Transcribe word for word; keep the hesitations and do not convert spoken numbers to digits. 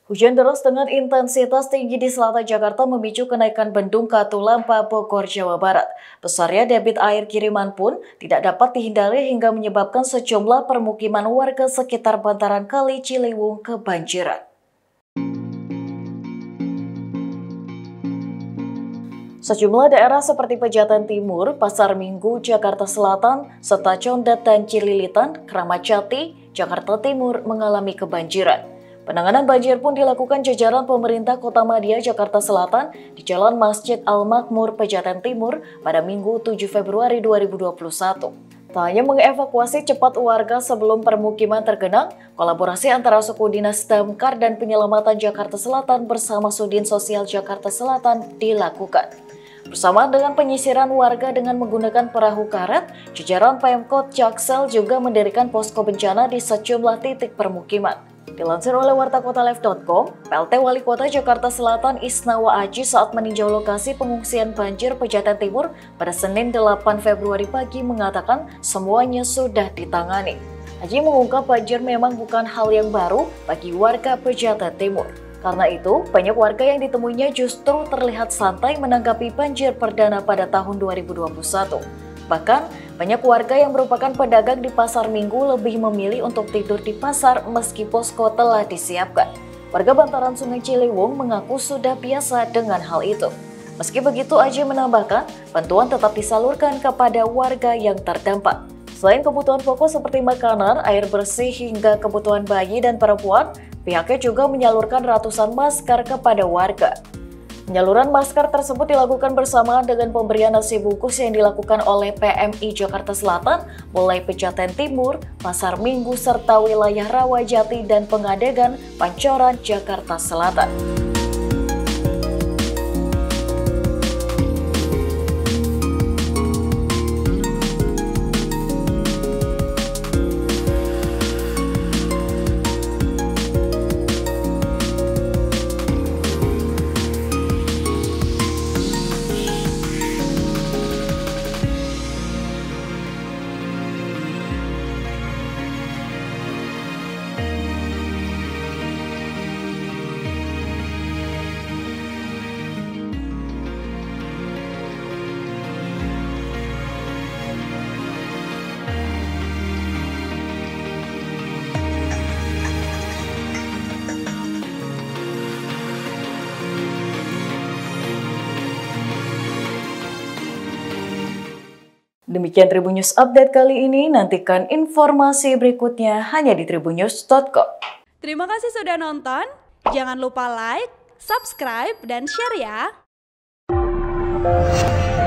Hujan deras dengan intensitas tinggi di selatan Jakarta memicu kenaikan bendung Katulampa, Bogor, Jawa Barat. Besarnya debit air kiriman pun tidak dapat dihindari hingga menyebabkan sejumlah permukiman warga sekitar bantaran Kali Ciliwung kebanjiran. Sejumlah daerah seperti Pejaten Timur, Pasar Minggu, Jakarta Selatan, serta Condet dan Cililitan, Kramat Jati, Jakarta Timur mengalami kebanjiran. Penanganan banjir pun dilakukan jajaran pemerintah Kota Madia, Jakarta Selatan di Jalan Masjid Al-Makmur, Pejaten Timur pada Minggu tujuh Februari dua ribu dua puluh satu. Tak hanya mengevakuasi cepat warga sebelum permukiman tergenang, kolaborasi antara suku dinas damkar dan penyelamatan Jakarta Selatan bersama Sudin Sosial Jakarta Selatan dilakukan. Bersamaan dengan penyisiran warga dengan menggunakan perahu karet, jajaran Pemkot Jaksel juga mendirikan posko bencana di sejumlah titik permukiman. Dilansir oleh warta kota live dot com, P L T Wali Kota Jakarta Selatan Isnawa Aji saat meninjau lokasi pengungsian banjir Pejaten Timur pada Senin delapan Februari pagi mengatakan semuanya sudah ditangani. Aji mengungkap banjir memang bukan hal yang baru bagi warga Pejaten Timur. Karena itu, banyak warga yang ditemuinya justru terlihat santai menanggapi banjir perdana pada tahun dua ribu dua puluh satu. Bahkan, banyak warga yang merupakan pedagang di Pasar Minggu lebih memilih untuk tidur di pasar meski posko telah disiapkan. Warga bantaran Sungai Ciliwung mengaku sudah biasa dengan hal itu. Meski begitu, Aji menambahkan, bantuan tetap disalurkan kepada warga yang terdampak. Selain kebutuhan pokok seperti makanan, air bersih, hingga kebutuhan bayi dan perempuan, pihaknya juga menyalurkan ratusan masker kepada warga. Penyaluran masker tersebut dilakukan bersamaan dengan pemberian nasi bungkus yang dilakukan oleh P M I Jakarta Selatan, mulai Pejaten Timur, Pasar Minggu, serta wilayah Rawajati dan Pengadegan, Pancoran, Jakarta Selatan. Demikian Tribun News Update kali ini, nantikan informasi berikutnya hanya di tribun news dot com. Terima kasih sudah nonton, jangan lupa like, subscribe, dan share ya!